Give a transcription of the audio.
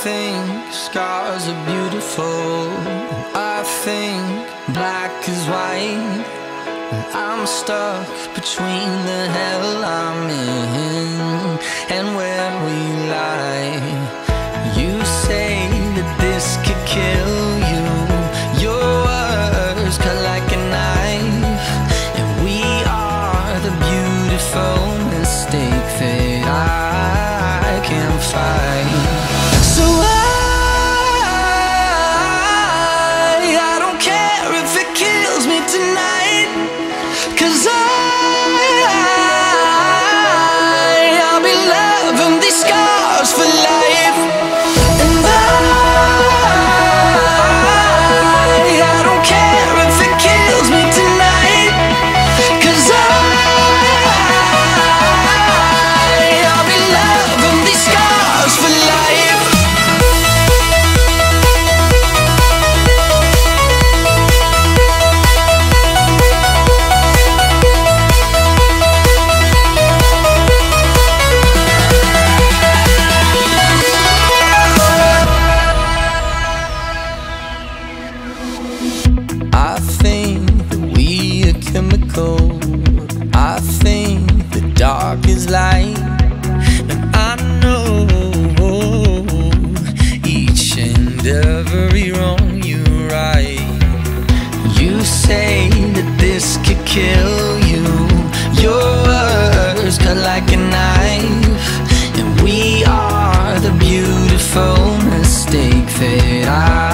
think scars are beautiful. I think black is white. I'm stuck between the hell I'm in and where we lie. You say that this could kill you. Your words cut like a knife, and we are the beautiful mistake that I can't fight. So I don't care if it kills me tonight, 'cause I'll be loving these scars for life. And I don't care if it kills me tonight, 'cause I'll be loving these scars for life. I think that we are chemical. I think the dark is light, and I know each and every wrong you right. You say that this could kill you. Your words cut like a knife, and we are the beautiful mistake that I